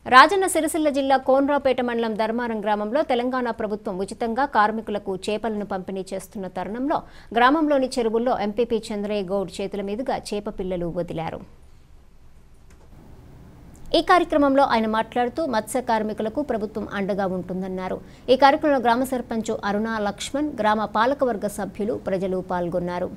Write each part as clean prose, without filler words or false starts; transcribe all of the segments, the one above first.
రాజన్న సిరిసిల్ల జిల్లా కోన్రాపేట మండలం ధర్మారం గ్రామంలో తెలంగాణ ప్రభుత్వం ఉచితంగా కార్మికులకు చేపలను పంపిణీ చేస్తున్న తరుణంలో గ్రామంలోని చెరువుల్లో ఎంపీపీ చంద్రయ్య గౌడ్ చేతుల మీదుగా చేప పిల్లలు వదిలారు. ఈ కార్యక్రమంలో ఆయన మాట్లాడుతూ మత్స్య కార్మికులకు ప్రభుత్వం అండగా ఉంటుందన్నారు. ఈ కార్యక్రమంలో గ్రామ సర్పంచ్ అరుణ లక్ష్మణ్, గ్రామ పాలకవర్గ సభ్యులు, ప్రజలు పాల్గొన్నారు.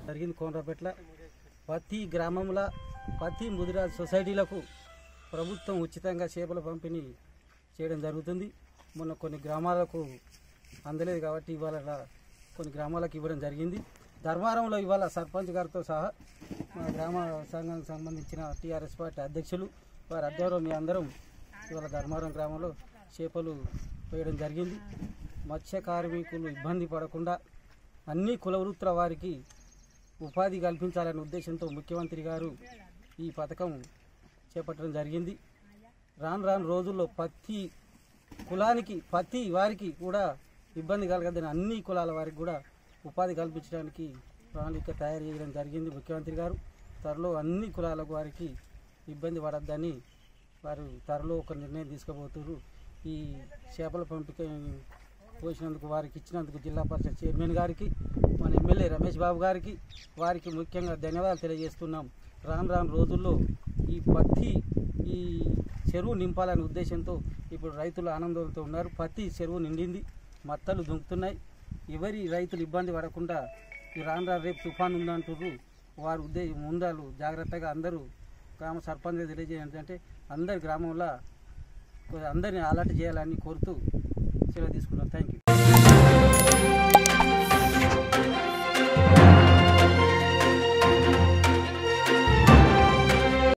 ప్రతి గ్రామంలో ప్రతి ముదిరాజ్ సొసైటీలకు ప్రభుత్వం ఉచితంగా చేపల పంపిణీ చేయడం జరుగుతుంది. మొన్న కొన్ని గ్రామాలకు అందలేదు కాబట్టి ఇవాళ కొన్ని గ్రామాలకు ఇవ్వడం జరిగింది. ధర్మారంలో ఇవాళ సర్పంచ్ గారితో సహా మా గ్రామ సంఘానికి సంబంధించిన టీఆర్ఎస్ పార్టీ అధ్యక్షులు వారి అధ్యక్షులు మీ అందరం ఇవాళ ధర్మారం గ్రామంలో చేపలు వేయడం జరిగింది. మత్స్య కార్మికులు ఇబ్బంది పడకుండా అన్ని కుల వృత్తుల వారికి ఉపాధి కల్పించాలనే ఉద్దేశంతో ముఖ్యమంత్రి గారు ఈ పథకం చేపట్టడం జరిగింది. రాను రోజుల్లో ప్రతి కులానికి ప్రతి వారికి కూడా ఇబ్బంది కలగదని అన్ని కులాల వారికి కూడా ఉపాధి కల్పించడానికి ప్రణాళిక తయారు చేయడం జరిగింది. ముఖ్యమంత్రి గారు త్వరలో అన్ని కులాల వారికి ఇబ్బంది పడద్దని వారు త్వరలో ఒక నిర్ణయం తీసుకోబోతున్నారు. ఈ చేపల పంపిక పోసినందుకు వారికి ఇచ్చినందుకు జిల్లా పరిషత్ చైర్మన్ గారికి, మన ఎమ్మెల్యే రమేష్ బాబు గారికి వారికి ముఖ్యంగా ధన్యవాదాలు తెలియజేస్తున్నాం. రాను రోజుల్లో ఈ చెరువు నింపాలనే ఉద్దేశంతో ఇప్పుడు రైతులు ఆనందంతో ఉన్నారు. ప్రతి చెరువు నిండింది, మత్తలు దుంకుతున్నాయి. ఎవరి రైతులు ఇబ్బంది పడకుండా ఈ రాను రేపు తుఫాను ఉందంటున్నారు. వారు ముందాలు జాగ్రత్తగా అందరూ గ్రామ సర్పంచ్ తెలియజేయాలి అంటే అందరి గ్రామంలో అందరినీ అలర్ట్ చేయాలని కోరుతూ సెలవు తీసుకున్నాం. Thank you.